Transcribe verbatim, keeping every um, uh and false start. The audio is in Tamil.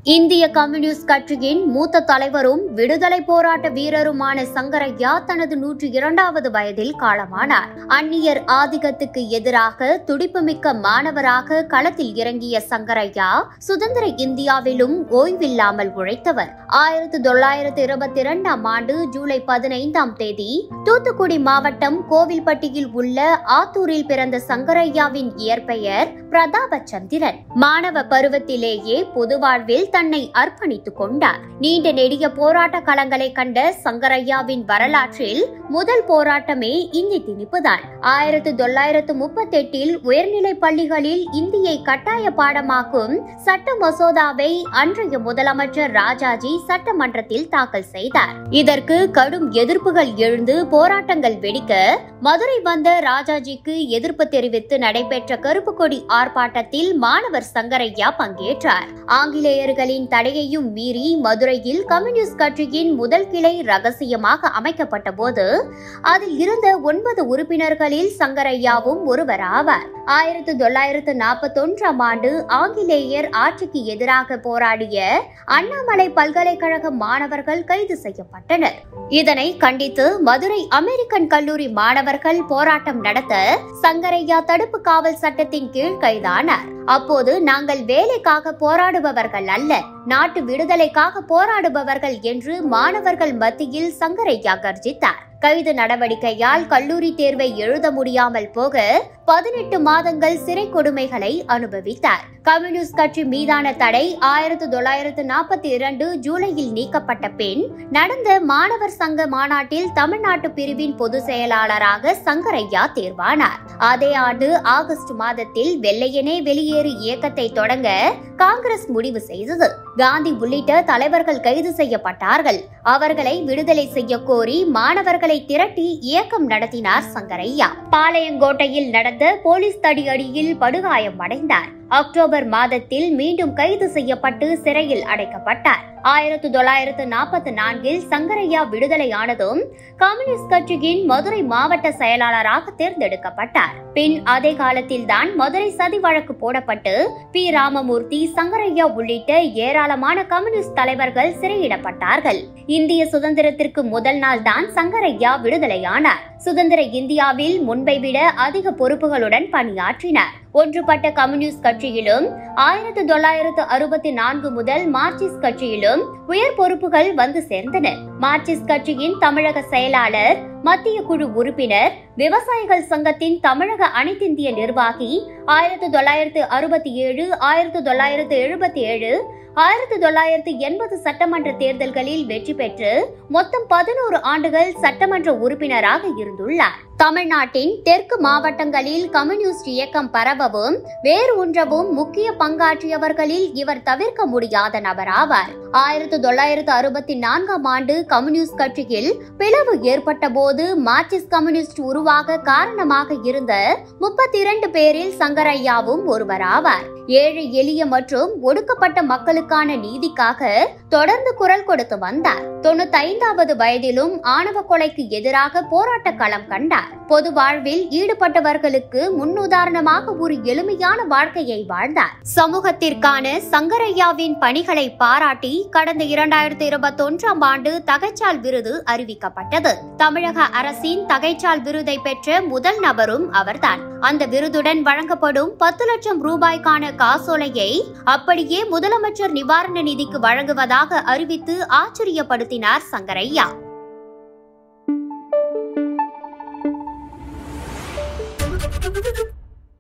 இந்திய கம்யூனிஸ்ட் கட்சியின் மூத்த தலைவரும் விடுதலை போராட்ட வீரருமான சங்கரையா தனது நூற்றி இரண்டாவது வயதில் காலமானார். அந்நியர் ஆதிக்கத்துக்கு எதிராக துடிப்புமிக்க மாணவராக களத்தில் இறங்கிய சங்கரையா சுதந்திர இந்தியாவிலும் ஓய்வில்லாமல் உழைத்தவர். ஆயிரத்தி தொள்ளாயிரத்தி இருபத்தி இரண்டாம் ஆண்டு ஜூலை பதினைந்தாம் தேதி தூத்துக்குடி மாவட்டம் கோவில்பட்டியில் உள்ள ஆத்தூரில் பிறந்த சங்கரையாவின் இயற்பெயர் பிரதாபச்சந்திரன். மாணவ பருவத்திலேயே பொது வாழ்வில் தன்னை அர்ப்பணித்துக் கொண்டார். நீண்ட நெடிய போராட்ட களங்களை கண்ட சங்கரையாவின் வரலாற்றில் முதல் போராட்டமே இந்தி திணிப்புதான். ஆயிரத்தி தொள்ளாயிரத்து முப்பத்தி எட்டில் உயர்நிலை பள்ளிகளில் இந்தியை கட்டாய பாடமாக்கும் சட்ட மசோதாவை அன்றைய முதலமைச்சர் ராஜாஜி சட்டமன்றத்தில் தாக்கல் செய்தார். இதற்கு கடும் எதிர்ப்புகள் எழுந்து போராட்டங்கள் வெடிக்க மதுரை வந்த ராஜாஜிக்கு எதிர்ப்பு தெரிவித்து நடைபெற்ற கருப்பு கொடி ஆர்ப்பாட்டத்தில் மாணவர் சங்கரையா பங்கேற்றார். ஆங்கிலேயர்களின் தடையையும் மீறி மதுரையில் கம்யூனிஸ்ட் கட்சியின் முதல் கிளை ரகசியமாக அமைக்கப்பட்ட போது அதில் இருந்த ஒன்பது உறுப்பினர்களில் சங்கரையாவும் ஒருவராவார். ஆயிரத்தி தொள்ளாயிரத்து நாற்பத்தி ஒன்றாம் ஆண்டு ஆங்கிலேயர் ஆட்சிக்கு எதிராக போராடிய அண்ணாமலை பல்கலைக்கழக மாணவர்கள் கைது செய்யப்பட்டனர். இதனை கண்டித்து மதுரை அமெரிக்கன் கல்லூரி மாணவர்கள் போராட்டம் நடத்த சங்கரையா தடுப்பு காவல் சட்டத்தின் கீழ் கைதானார். அப்போது நாங்கள் வேலைக்காக போராடுபவர்கள் அல்ல, நாட்டு விடுதலைக்காக போராடுபவர்கள் என்று மாணவர்கள் மத்தியில் சங்கரையா கர்ஜித்தார். கைது நடவடிக்கையால் கல்லூரி தேர்வை எழுத முடியாமல் போக பதினெட்டு மாதங்கள் சிறை கொடுமைகளை அனுபவித்தார். கம்யூனிஸ்ட் கட்சி மீதான தடை ஆயிரத்தி தொள்ளாயிரத்து நாற்பத்தி இரண்டு ஜூலையில் நீக்கப்பட்ட பின் நடந்த மாணவர் சங்க மாநாட்டில் தமிழ்நாட்டு பிரிவின் பொதுச் செயலாளராக சங்கரையா தேர்வானார். அதே ஆண்டு ஆகஸ்ட் மாதத்தில் வெள்ளையனே வெளியேறு இயக்கத்தை தொடங்க காங்கிரஸ் முடிவு செய்தது. காந்தி உள்ளிட்ட தலைவர்கள் கைது செய்யப்பட்டார்கள். அவர்களை விடுதலை செய்ய கோரி மாணவர்களை திரட்டி இயக்கம் நடத்தினார் சங்கரையா. பாளையங்கோட்டையில் நடந்த போலீஸ் தடியடியில் படுகாயம் அடைந்தார். அக்டோபர் மாதத்தில் மீண்டும் கைது செய்யப்பட்டு சிறையில் அடைக்கப்பட்டார். ஆயிரத்தி தொள்ளாயிரத்து நாற்பத்தி நான்கில் சங்கரையா விடுதலையானதும் கம்யூனிஸ்ட் கட்சியின் மதுரை மாவட்ட செயலாளராக தேர்ந்தெடுக்கப்பட்டார். பின் அதே காலத்தில் தான் மதுரை சதி வழக்கு போடப்பட்டு பி ராமமூர்த்தி, சங்கரையா உள்ளிட்ட ஏராளமான கம்யூனிஸ்ட் தலைவர்கள் சிறையிடப்பட்டார்கள். இந்திய சுதந்திரத்திற்கு முதல் நாள் தான் சங்கரையா விடுதலையானார். சுதந்திர இந்தியாவில் முன்பை விட அதிக பொறுப்புகளுடன் பணியாற்றினார். ஒன்றுபட்ட கம்யூனிஸ்ட் கட்சியிலும் ஆயிரத்தி தொள்ளாயிரத்து அறுபத்தி நான்கு முதல் மார்க்சிஸ்ட் கட்சியிலும் உயர் பொறுப்புகள் வந்து சேர்ந்தன. மார்க்சிஸ்ட் கட்சியின் தமிழக செயலாளர், மத்திய குழு உறுப்பினர், விவசாயிகள் சங்கத்தின் தமிழக அனைத்திந்திய நிர்வாகி, ஆயிரத்தி தொள்ளாயிரத்து அறுபத்தி ஏழு ஆயிரத்தி தொள்ளாயிரத்து எழுபத்தி ஏழு ஆயிரத்தி தொள்ளாயிரத்து எண்பது சட்டமன்ற தேர்தல்களில் வெற்றி பெற்று மொத்தம் பதினோரு ஆண்டுகள் சட்டமன்ற உறுப்பினராக இருந்துள்ளார். தமிழ்நாட்டின் தெற்கு மாவட்டங்களில் கம்யூனிஸ்ட் இயக்கம் பரவவும் வேறு ஒன்றவும் முக்கிய பங்காற்றியவர்களில் இவர் தவிர்க்க முடியாத நபராவார். ஆயிரத்தி தொள்ளாயிரத்து அறுபத்தி நான்காம் ஆண்டு கம்யூனிஸ்ட் கட்சியில் பிளவு ஏற்பட்ட போது மார்க்சிஸ்ட் கம்யூனிஸ்ட் உருவாக காரணமாக இருந்த முப்பத்தி இரண்டு பேரில் சங்கரையாவும் ஒருவராவார். ஏழை எளிய மற்றும் ஒடுக்கப்பட்ட மக்களுக்கான நீதிக்காக தொடர்ந்து குரல் கொடுத்து வந்தார். தொண்ணூத்தி ஐந்தாவது வயதிலும் ஆணவ கொலைக்கு எதிராக போராட்ட களம் கண்டார். பொது வாழ்வில் ஈடுபட்டவர்களுக்கு முன்னுதாரணமாக ஒரு எளிமையான வாழ்க்கையை வாழ்ந்தார். சமூகத்திற்கான சங்கரையாவின் பணிகளை பாராட்டி கடந்த இரண்டாயிரத்தி இருபத்தி ஒன்றாம் ஆண்டு தகைச்சால் விருது அறிவிக்கப்பட்டது. தமிழக அரசின் தகைச்சால் விருதை பெற்ற முதல் நபரும் அவர்தான். அந்த விருதுடன் வழங்கப்படும் பத்து லட்சம் ரூபாய்க்கான காசோலையை அப்படியே முதலமைச்சர் நிவாரண நிதிக்கு வழங்குவதாக அறிவித்து ஆச்சரியப்படுத்தினார் சங்கரையா. Thank you.